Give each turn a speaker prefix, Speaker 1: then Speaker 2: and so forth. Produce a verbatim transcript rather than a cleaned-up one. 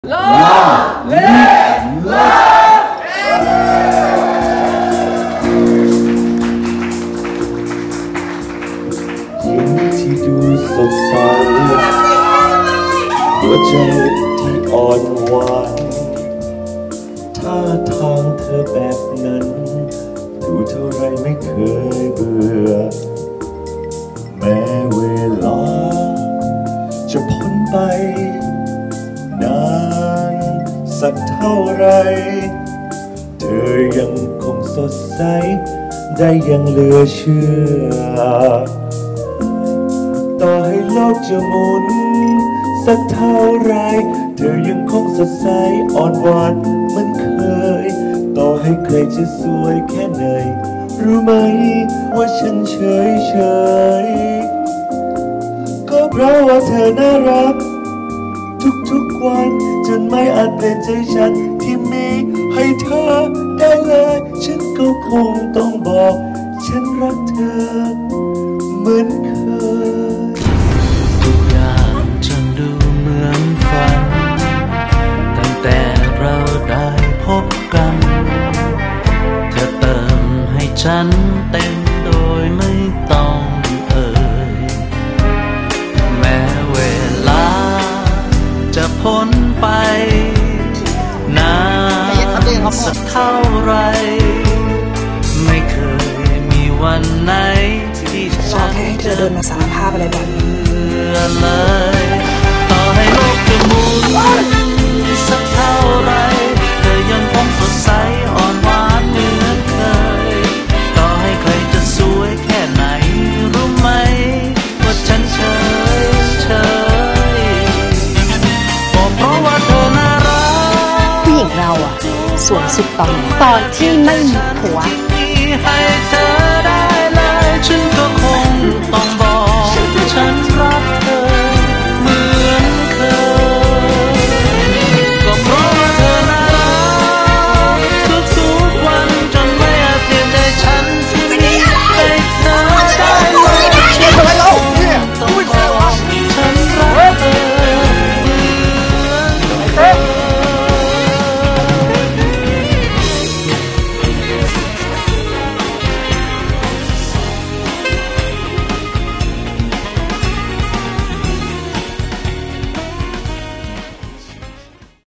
Speaker 1: ลาเลลายิ้มที่ดูสดใสหัวใจที่อ่อนหวานท่าทางเธอแบบนั้นดูเท่าไรไม่เคยเบื่อแม้เวลาจะพ้นไปนานสักเท่าไรเธอยังคงสดใสได้ยังเหลือเชื่อต่อให้โลกจะหมุนสักเท่าไรเธอยังคงสดใสอ่อนหวานเหมือนเคยต่อให้ใครจะสวยแค่ไหนรู้ไหมว่าฉันเฉยเฉยก็เพราะว่าเธอน่ารักทุกๆวันจนไม่อาจเปลี่ยนใจฉันที่มีให้เธอได้เลยฉันก็คงต้องบอกฉันรักเธอเหมือนเคย
Speaker 2: ทุกอย่างฉันดูเหมือนฝันตั้งแต่เราได้พบกันเธอเติมให้ฉันเต็มโดยไม่ต้องเอ่ยแม้เวลาจะพ้นไปนานสักเท่าไรไม่เคยมีวันไหนที่ฉันจะเดินมาสารภาพอะไรแบบนี้เลยต่อให้โลกจะหมุนสักเท่าไรเธอยังคงสดใสอ่อนหวานเหมือนเคยต่อให้ใครจะสวยแค่ไหนรู้ไหมว่าฉันเฉยเฉยเพราะว่าเธอน่ารัก
Speaker 3: ผู้หญิงเราอะสวยสุดตอนตอนที่ไม่มีผัว
Speaker 2: ให้เธอได้เลยฉัน